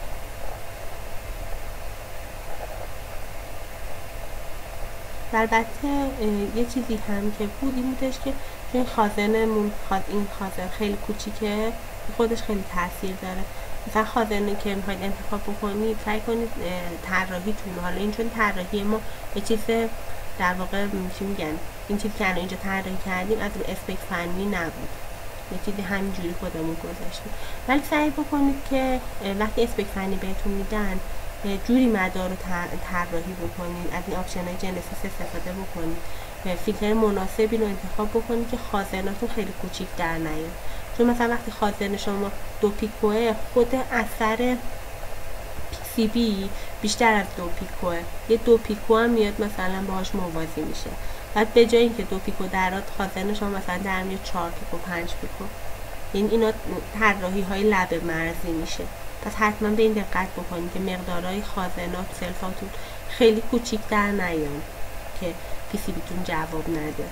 البته یه چیزی هم که بود این بودش که این خازنمون این خازن خیلی کوچیکه، خودش خیلی تاثیر داره. مثلا خازنه که میخواید انتخاب بکنید سعی کنید طراحیتون، حالا این چون طراحی ما یه چیز در واقع چی میگن این چیزی که الان اینجا طراحی کردیم از اسپک فنی نبود، یه چیزی همینجوری خودمون گذاشتیم، ولی سعی بکنید که وقتی اسپک فنی بهتون میدن جوری مدار رو طراحی بکنید، از این آپشن های جنسیس استفاده بکنید، فیلتر مناسبی رو انتخاب بکنید که خازناتون خیلی کوچیک در نیاد. چون مثلا وقتی خازن شما دو پیکوه خود اثر پی سی بی بیشتر از دو پیکوه، یه دو پیکو هم میاد مثلا باهاش موازی میشه، بعد به جای اینکه دو پیکو درات خازن شما مثلا در میاد چهار پیکو پنج پیکو، این اینا طراحی های لبه مرزی میشه. پس حتما به این دقت بکنید که مقدارهای خازنات سلفاتون خیلی کوچیک در نیان که پی سی بیتون جواب نده.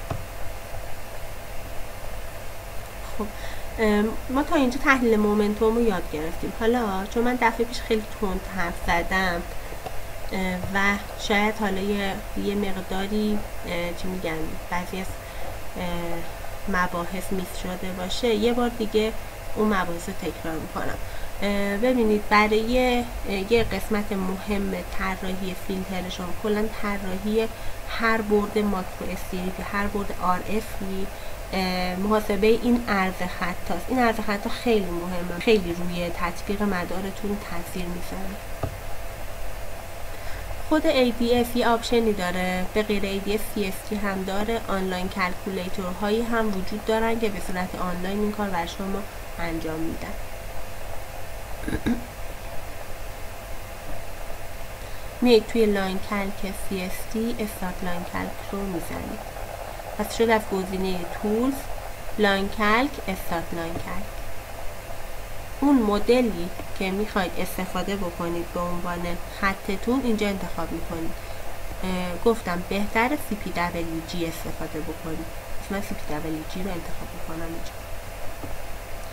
خب ما تا اینجا تحلیل مومنتوم رو یاد گرفتیم. حالا چون من دفعه پیش خیلی تند حرف زدم و شاید حالا یه, یه مقداری چی میگن بعضی از مباحث میس شده باشه، یه بار دیگه اون مباحث رو تکرار میکنم. ببینید برای یه قسمت مهم طراحی فیلتر شما، کلا طراحی هر برد ماکرو استریپی، هر برد آر افی، محاسبه این عرض خط هاست. این عرض خط ها خیلی مهمه، خیلی روی تطبیق مدارتون تاثیر میذاره. خود ای دی اف یه آپشنی داره، به غیر ای دی اف سی اس تی هم داره، آنلاین کلکولیتور هایی هم وجود دارن که به صورت آنلاین این کار بر شما انجام میدن. میید توی لاین کلک سی اس تی استارت لاین کلک رو میزنید. پس شد از گزینه تولز لاین کلک استارت لاین کلک. اون مدلی که میخواید استفاده بکنید به عنوان خطتون اینجا انتخاب میکنید. گفتم بهتر سی پی دبلیو جی استفاده بکنید. من سی پی دبلیو جی رو انتخاب بکنم اینجا.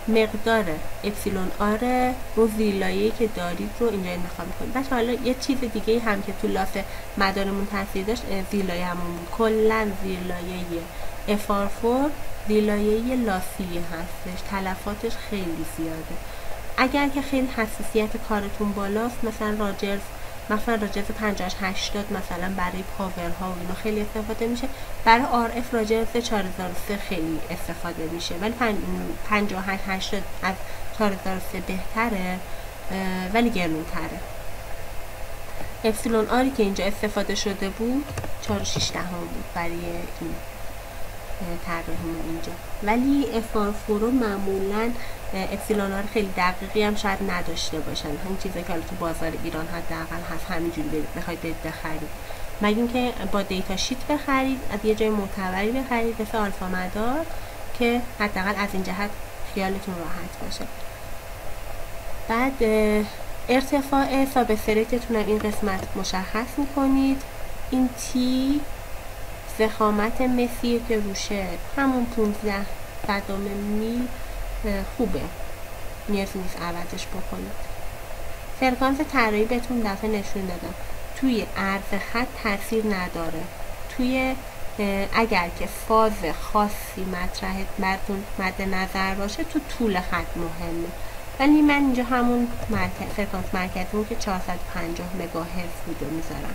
مقدار اپسیلون آر رو زیر لایه‌ای که دارید رو اینجا انتخاب میکنید. بچه حالا یه چیز دیگه هم که تو لاف مدارمون تاثیر داشت زیر لایه همون بود. کلا زیر لایه اف آر فور زیر لایه لاسی هستش، تلفاتش خیلی زیاده. اگر که خیلی حساسیت کارتون بالاست، مثلا راجرز مثلا راجرز پنجاه هشتاد مثلا برای پاورها و اینا خیلی استفاده میشه، برای آر اف راجرز چهار هزار و سه خیلی استفاده میشه، ولی پنجاه هشتاد از چهار هزار و سه بهتره ولی گرونتره. اپسیلون آری که اینجا استفاده شده بود چهار و شش دهم بود برای این طراحیمون اینجا، ولی اف آر فور معمولا اپسیلون آر خیلی دقیقی هم شاید نداشته باشن، همین چیزایی که حالا تو بازار ایران حداقل هست همینجوری بخواید برید بخرید، مگه اینکه با دیتا شیت بخرید از یه جای معتبری بخرید مثل آلفا مدار که حداقل از این جهت خیالتون راحت باشه. بعد ارتفاع ساب استریتتون هم این قسمت مشخص میکنید. این تی ضخامت مسی که روشه همون پونزده صدم میل خوبه، نیازی نیست عوضش بکنید. فرکانس طراحی بهتون دفعه نشون دادم توی عرض خط تاثیر نداره، توی اگر که فاز خاصی مطرح براتون مد نظر باشه تو طول خط مهمه، ولی من اینجا همون مرکز فرکانس مرکزمون که چهارصد و پنجاه مگاهرتز بوده میذارم.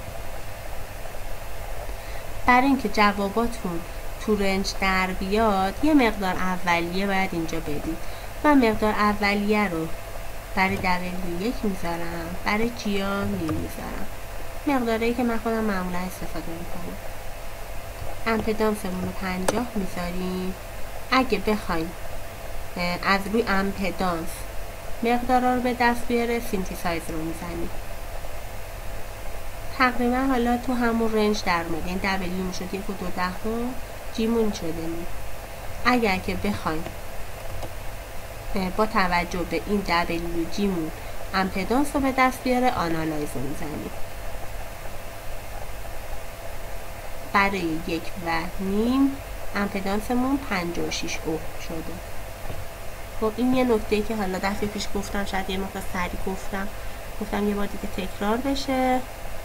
برای اینکه جواباتون تو رنج در بیاد یه مقدار اولیه باید اینجا بدید. من مقدار اولیه رو برای دبلیو یک میذارم، برای جیا نیم میذارم، مقداری که من خودم معمولا استفاده میکنم. امپدانسمون رو پنجاه میذاریم. اگه بخوایم از روی امپدانس مقدارا رو به دست بیاره سینتیسایز رو میزنیم. تقریبا حالا تو همون رنج در اومد، یعنی دبلیو میشد یک و دو دهم، جیمون شده نیم. اگر که بخوایم با توجه به این دبلیو جیمون امپدانس رو به دست بیاره آنالایز رو میزنیم. برای یک و نیم امپدانسمون پنجاه و شش اوم شده. خب این یه نکته که حالا دفعه پیش گفتم، شاید یه موقع سریع گفتم گفتم یه بار دیگه تکرار بشه.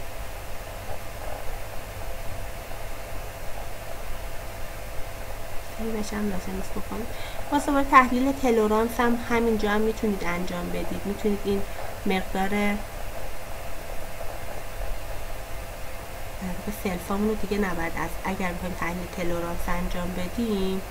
بشم لازم نیست بکنم. واسه برای تحلیل تلورانس هم همینجا هم میتونید انجام بدید. میتونید این مقدار به سلفامون رو دیگه نباید از اگر بخوایم تحلیل تلورانس انجام بدیم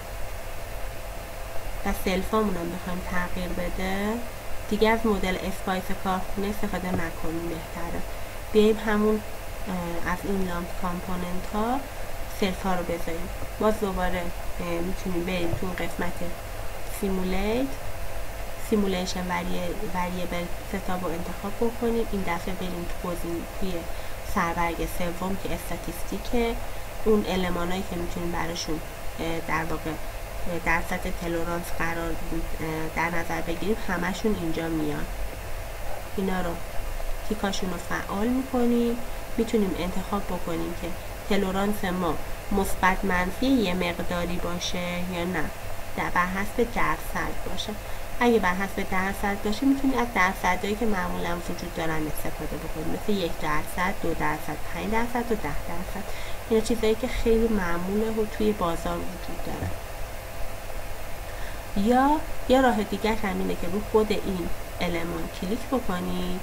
و سلفامون هم بخوایم تغییر بده دیگه از مدل اسپایس کارخونه استفاده نکنیم، بهتره بیایم همون از این لامپ کامپوننت ها سلف ها رو بذاریم. باز دوباره میتونیم بریم تو قسمت سیمولیت سیمولیشن وریبل ستاب رو انتخاب بکنیم. این دفعه بریم تو گزینه توی سربرگ سوم که استاتیستیکه، اون المانایی که میتونیم براشون در واقع درصد تلورانس قرار در نظر بگیریم همشون اینجا میان. اینا رو تیکاشون رو فعال میکنیم. میتونیم انتخاب بکنیم که تلورانس ما مثبت منفی یه مقداری باشه یا نه، در بر حسب درصد باشه. اگه بر حسب درصد باشه میتونید از درصدهایی که معمولا وجود دارن استفاده بکنید، مثل یک درصد، دو درصد، پنج درصد و ده درصد. اینا چیزایی که خیلی معموله و توی بازار وجود داره. یا یه راه دیگر همینه که رو خود این المان کلیک بکنید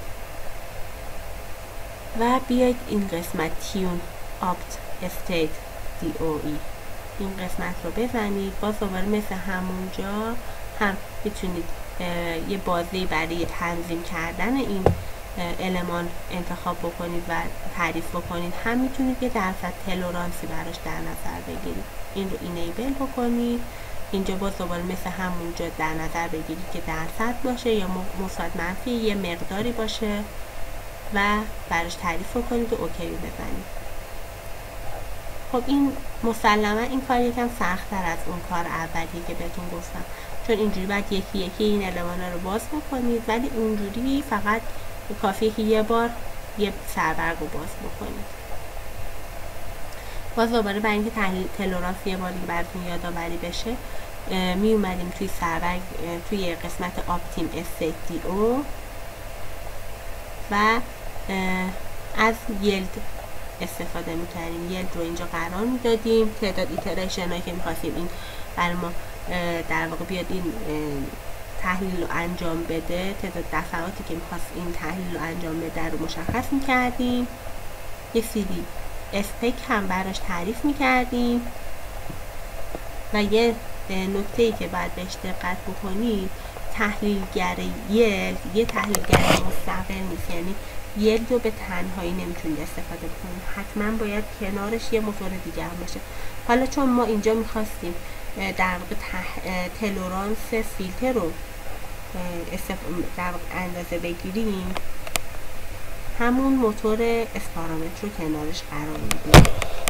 و بیاید این قسمت تیون آپت استیت دی او ای این قسمت رو بزنید. باز دوباره مثل همونجا هم میتونید یه بازی برای تنظیم کردن این المان انتخاب بکنید و تعریف بکنید، هم میتونید یه درصد تلورانسی براش در نظر بگیرید. این رو اینیبل بکنید. اینجا باز دوباره مثل همونجا در نظر بگیرید که درصد باشه یا مثبت منفی یه مقداری باشه و براش تعریف بکنید و اوکی بزنید. خب این مسلما این کار یکم سخت‌تر از اون کار اولی که بهتون گفتم، چون اینجوری باید یکی یکی این المانا رو باز بکنید، ولی اونجوری فقط کافیه که یه بار یه سربرگ رو باز بکنید. باز دوباره برای اینکه تحلیل تلورانس یه بار دیگه براتون یادآوری بشه، می اومدیم توی سربرگ توی قسمت آپتیم استیت دی او و از یلد استفاده میکردیم. یلد رو اینجا قرار میدادیم، تعداد ایتریشن هایی که میخواستیم این برای ما در واقع بیاد این تحلیل رو انجام بده، تعداد دفعاتی که میخواست این تحلیل رو انجام بده رو مشخص میکردیم. یه سری اسپک هم براش تعریف میکردیم و یه نکته ای که باید بهش دقت بکنید، تحلیلگر یلد یه تحلیلگر مستقل نیست، یعنی یلد رو به تنهایی نمیتونید استفاده بکنید، حتما باید کنارش یه موتور دیگه هم باشه. حالا چون ما اینجا میخواستیم در واقع تلورانس فیلتر رو در واقع اندازه بگیریم، همون موتور اسپارامتر رو کنارش قرار میدیم.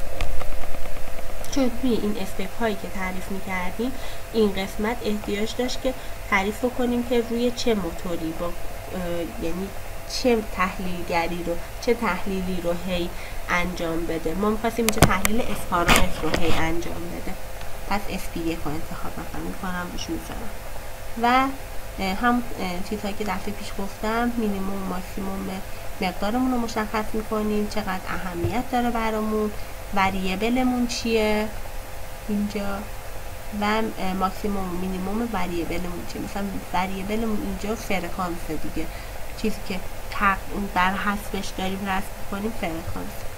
چون توی این اسپک هایی که تعریف میکردیم این قسمت احتیاج داشت که تعریف کنیم که روی چه موتوری با یعنی چه تحلیلگری رو چه تحلیلی رو هی انجام بده. ما میخواستیم اینجا تحلیل اسپارامتر رو هی انجام بده، پس اس پی یک رو انتخاب میکنم روش میذارم و هم چیزهایی که دفعه پیش گفتم، مینیموم ماکسیموم مقدارمون رو مشخص میکنیم، چقدر اهمیت داره برامون، وریبلمون چیه اینجا و ماکسیموم مینیموم وریبلمون چیه. مثلا وریبلمون اینجا فرکانسه دیگه، چیزی که بر حسبش داریم رسم کنیم فرکانس.